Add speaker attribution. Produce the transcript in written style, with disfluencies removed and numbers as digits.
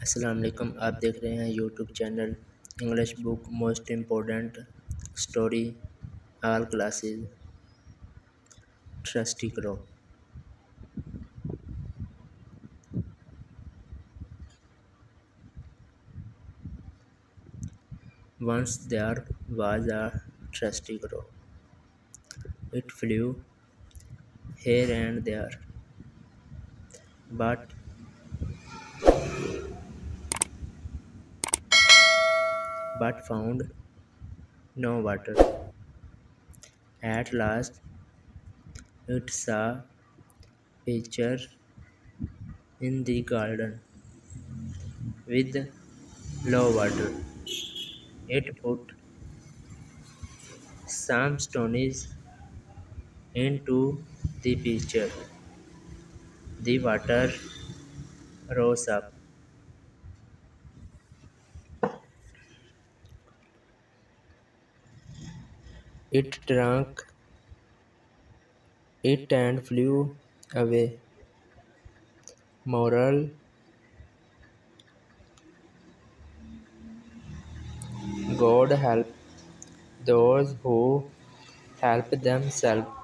Speaker 1: अस्सलाम वालेकुम। आप देख रहे हैं YouTube channel English book most important story all classes. ट्रस्टी करो। Once there was a trusty crow. It flew here and there, but found no water. At last, it saw picture in the garden with low water. It put some stones into the pitcher. The water rose up. It drank it and flew away. Moral: God help those who help themselves.